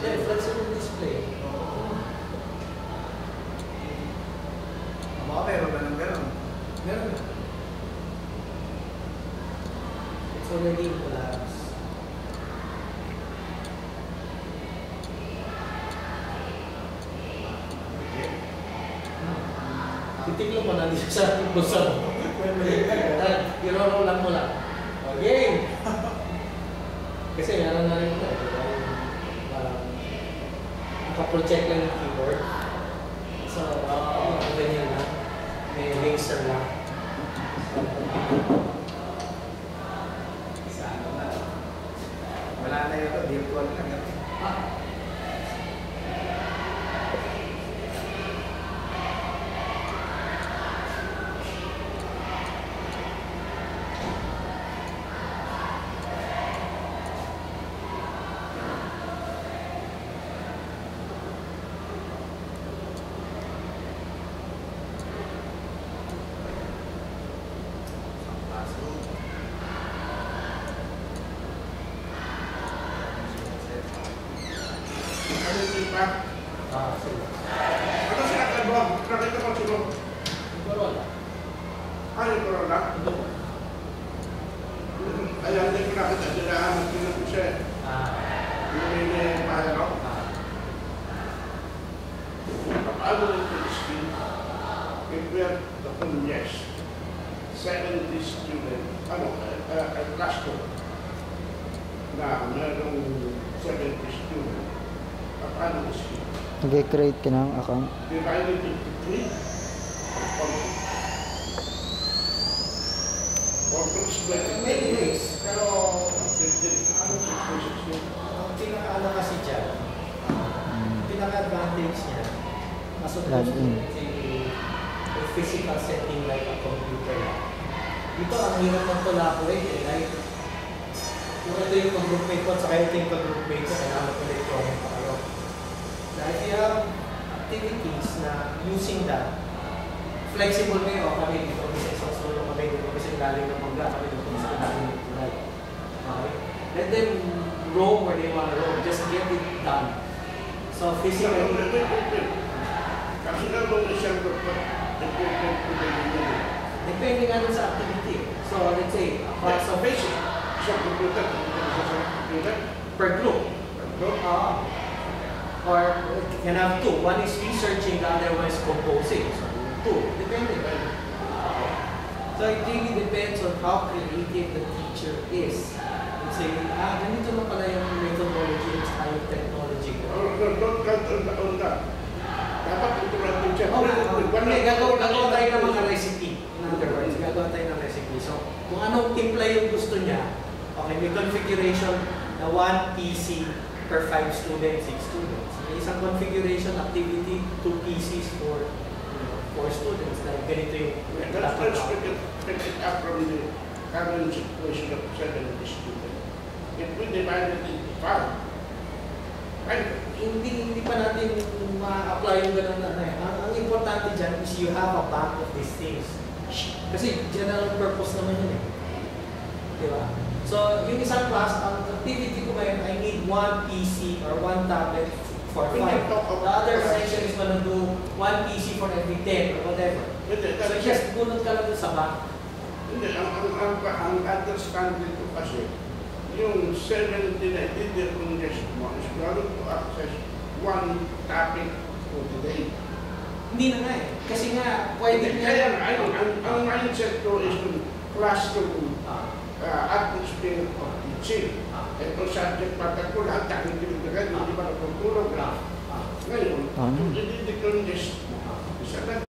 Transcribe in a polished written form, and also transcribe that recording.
Yeah, flexible display. Baka meron ba ng gano'n? Meron na. It's already in collapse. Titiglo mo na dito sa ating busa mo. I-roll lang mo lang. Okay! Kasi meron na rin ito. Naka-project lang yung keyboard. So, ganyan lang. May laser lang. Sa ano na. Wala na ito, virtual lang. Ano yung pa? Sige. Ano sinakal mo? Nakita mo sino? Corolla. Ano yung Corolla? Alam din ko nakita sila ang pinag siya. Yung may pahalo. Paano yung screen? If we are talking yes, 70 student, class ko na mayroong 70 student. Paano yung screen? Nag-create ka ng account? Divided into 3 or Many ways. Pero, ang pinaka-ano kasi dyan, pinaka-advantage niya, Log in. a physical setting like a computer. Dito, ang hirap ng collaborate eh. Like, kung ito yung pag-groupmate ko at saka ito yung pag-groupmate ko, kailangan mag-electronic pa kayo. Dahil you have activities na using that, flexible kayo, kami dito kami sa isang solo, kami dito kami sa ilalim ng mangga, kami dito kami sa ilalim ng tulay. Okay? Let them roam where they want to roam, just get it done. So physically, kasi nga nung isang depending on sa activity. So let's say, sa basic, sa computer, per group. Or you can have two. One is researching, the other one is composing. So two, depending. So it really depends on how creative the teacher is. Let's say, ganito na pala yung methodology at saka yung technology. Don't count on that. Dapat tutulan din siya. Gagawa tayo ng mga recipe. In other words, gagawa tayo ng recipe. So, kung anong timpla yung gusto niya, okay, may configuration na 1 PC per 5 students, 6 students. May isang configuration activity, 2 PCs for 4 students. Like ganito yung Let's pick it up from the current situation of 70 students. If we divide it into 5, hindi pa natin ma-apply yung ganun na. Ang importante dyan is you have a bank of these things. Kasi general purpose naman yun eh. Diba? So, yung isang class, ang activity ko ngayon, I need 1 PC or 1 tablet for 5. The other section is gonna do 1 PC for every 10 or whatever. So, just bunod ka lang sa bank. Hindi, ang understanding ko kasi, yung 70 na i-congress mo is going to access one topic for the day. Hindi na nga eh. Kasi nga, pwede Kaya ang mindset ko is yung classroom atmosphere of teaching. Ito subject matter ko lahat, kami tinignan, hindi ba natutulog. Ngayon, i-congress mo.